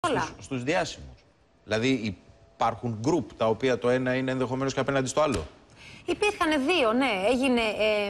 στους διάσημους. Δηλαδή υπάρχουν group τα οποία το ένα είναι ενδεχομένως και απέναντι στο άλλο. Υπήρχαν δύο, ναι. Έγινε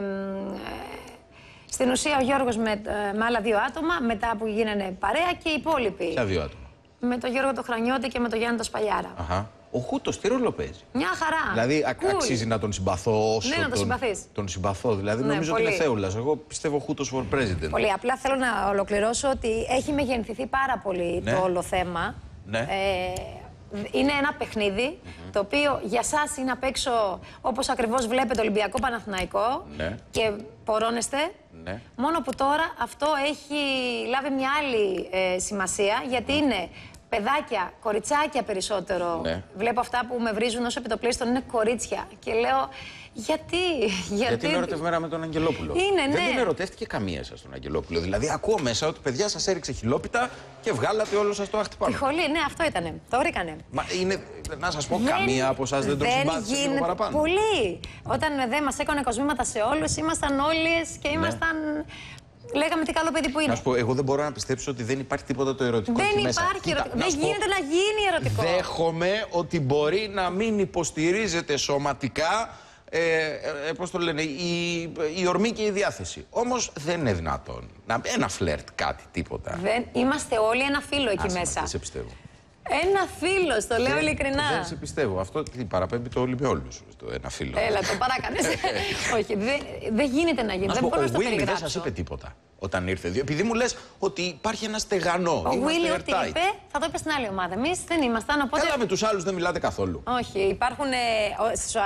στην ουσία ο Γιώργος με άλλα δύο άτομα, μετά που γίνανε παρέα και οι υπόλοιποι. Ποια δύο άτομα? Με τον Γιώργο το Χρανιώτη και με τον Γιάννη το Σπαλιάρα. Αχα. Ο Χούτος τι ρόλο παίζει? Μια χαρά. Δηλαδή αξίζει να τον συμπαθώ όσο ναι, να τον συμπαθείς. τον συμπαθώ. Δηλαδή ναι, νομίζω πολύ. ότι είναι θέουλας. Εγώ πιστεύω Χούτος for president. Πολύ. Απλά θέλω να ολοκληρώσω ότι έχει μεγενθηθεί πάρα πολύ το όλο θέμα. Ναι. Είναι ένα παιχνίδι το οποίο για σας είναι απ' έξω όπως ακριβώς βλέπετε Ολυμπιακό Παναθηναϊκό και πορώνεστε. Ναι. Μόνο που τώρα αυτό έχει λάβει μια άλλη σημασία γιατί είναι παιδάκια, κοριτσάκια περισσότερο. Ναι. Βλέπω αυτά που με βρίζουν ως επιτοπλίστων είναι κορίτσια και λέω γιατί είναι ερωτευμένα με τον Αγγελόπουλο. Είναι, ναι. Δεν την ερωτεύτηκε καμία σας τον Αγγελόπουλο. Δηλαδή ακούω μέσα ότι παιδιά σας έριξε χιλόπιτα και βγάλατε όλο σας το αχτυπάνω. Τη χολή, ναι, αυτό ήτανε. Το βρήκανε. Μα είναι, να σας πω, καμία από εσάς δεν τον συμπάθησε λίγο παραπάνω? Πολύ. Όταν δεν μας έκανε κοσμήματα σε όλους, ήμασταν όλες και ήμασταν... Λέγαμε τι καλό παιδί που είναι. Να σου πω, εγώ δεν μπορώ να πιστέψω ότι δεν υπάρχει τίποτα το ερωτικό εκεί μέσα. Δεν υπάρχει ερωτικό. Δεν γίνεται να γίνει ερωτικό. Δέχομαι ότι μπορεί να μην υποστηρίζεται σωματικά πώς το λένε, η ορμή και η διάθεση. Όμως δεν είναι δυνατόν. Ένα φλερτ, κάτι, τίποτα. Είμαστε όλοι ένα φίλο εκεί μέσα. Δεν σε πιστεύω. Ένα φίλο, το λέω ειλικρινά. Δεν σε πιστεύω. Αυτό παραπέμπει το Ολυμπιόλους. Το ένα φίλο. Έλα, το παράκανες. Όχι, δεν γίνεται να γίνει. Δεν μπορώ να το περιγράψω. Ο Βίλι δεν σας είπε τίποτα όταν ήρθε? Επειδή μου λες ότι υπάρχει ένα στεγανό. Ο Βίλι ό,τι είπε θα το είπε στην άλλη ομάδα. Εμείς δεν ήμασταν, οπότε... Καλά, με τους άλλους δεν μιλάτε καθόλου. Όχι, υπάρχουν...